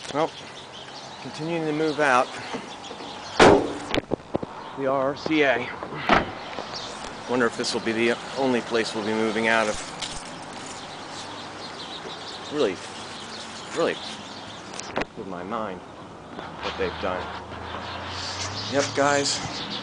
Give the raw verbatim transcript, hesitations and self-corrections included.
Well, continuing to move out the R R C A. Wonder if this will be the only place we'll be moving out of. Really, really with my mind what they've done. Yep, guys.